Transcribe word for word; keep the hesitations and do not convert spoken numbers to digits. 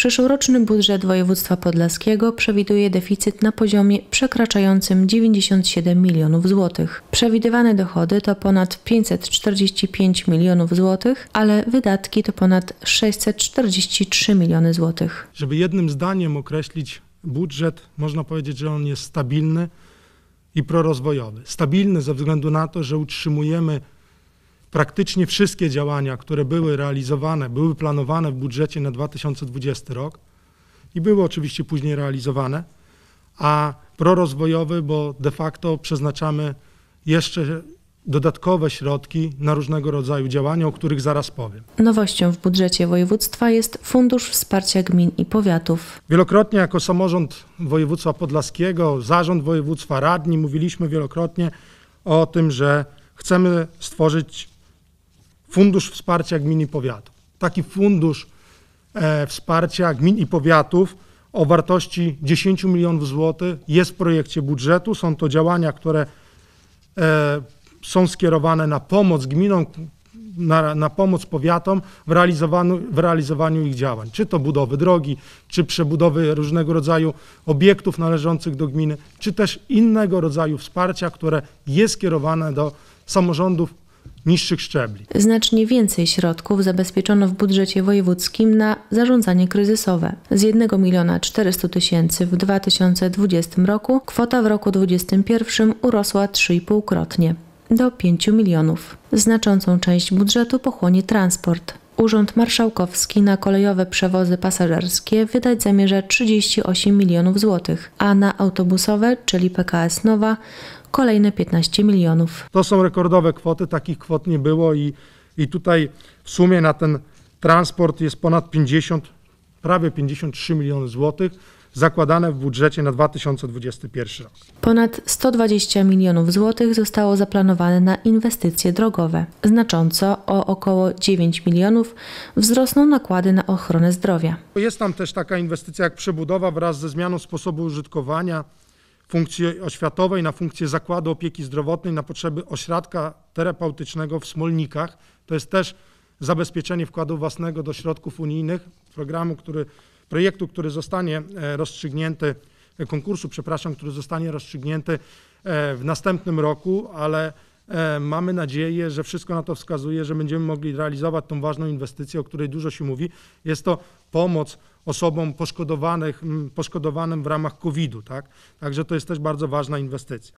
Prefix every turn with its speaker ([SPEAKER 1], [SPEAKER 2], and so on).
[SPEAKER 1] Przyszłoroczny budżet województwa podlaskiego przewiduje deficyt na poziomie przekraczającym dziewięćdziesiąt siedem milionów złotych. Przewidywane dochody to ponad pięćset czterdzieści pięć milionów złotych, ale wydatki to ponad sześćset czterdzieści trzy miliony złotych.
[SPEAKER 2] Żeby jednym zdaniem określić budżet, można powiedzieć, że on jest stabilny i prorozwojowy. Stabilny ze względu na to, że utrzymujemy praktycznie wszystkie działania, które były realizowane, były planowane w budżecie na dwa tysiące dwudziesty rok i były oczywiście później realizowane, a prorozwojowy, bo de facto przeznaczamy jeszcze dodatkowe środki na różnego rodzaju działania, o których zaraz powiem.
[SPEAKER 1] Nowością w budżecie województwa jest Fundusz Wsparcia Gmin i Powiatów.
[SPEAKER 2] Wielokrotnie jako samorząd województwa podlaskiego, zarząd województwa, radni mówiliśmy wielokrotnie o tym, że chcemy stworzyć Fundusz Wsparcia Gmin i Powiatów. Taki fundusz e, wsparcia gmin i powiatów o wartości dziesięć milionów złotych jest w projekcie budżetu. Są to działania, które e, są skierowane na pomoc gminom, na, na pomoc powiatom w realizowaniu, w realizowaniu ich działań. Czy to budowy drogi, czy przebudowy różnego rodzaju obiektów należących do gminy, czy też innego rodzaju wsparcia, które jest skierowane do samorządów niższych szczebli.
[SPEAKER 1] Znacznie więcej środków zabezpieczono w budżecie wojewódzkim na zarządzanie kryzysowe. Z jednego miliona czterystu tysięcy w dwa tysiące dwudziestym roku kwota w roku dwudziestym pierwszym urosła trzy i pół krotnie do pięciu milionów. Znaczącą część budżetu pochłonie transport. Urząd Marszałkowski na kolejowe przewozy pasażerskie wydać zamierza trzydzieści osiem milionów złotych, a na autobusowe, czyli P K S Nowa, kolejne piętnaście milionów.
[SPEAKER 2] To są rekordowe kwoty, takich kwot nie było i, i tutaj w sumie na ten transport jest ponad pięćdziesiąt, prawie pięćdziesiąt trzy miliony złotych zakładane w budżecie na dwa tysiące dwudziesty pierwszy rok.
[SPEAKER 1] Ponad sto dwadzieścia milionów złotych zostało zaplanowane na inwestycje drogowe. Znacząco, o około dziewięć milionów, wzrosną nakłady na ochronę zdrowia.
[SPEAKER 2] Jest tam też taka inwestycja jak przebudowa wraz ze zmianą sposobu użytkowania funkcji oświatowej na funkcję zakładu opieki zdrowotnej na potrzeby ośrodka terapeutycznego w Smolnikach. To jest też zabezpieczenie wkładu własnego do środków unijnych, programu, który, projektu, który zostanie rozstrzygnięty, konkursu, przepraszam, który zostanie rozstrzygnięty w następnym roku, ale mamy nadzieję, że wszystko na to wskazuje, że będziemy mogli realizować tą ważną inwestycję, o której dużo się mówi. Jest to pomoc osobom poszkodowanych, poszkodowanym w ramach kowida, tak? Także to jest też bardzo ważna inwestycja.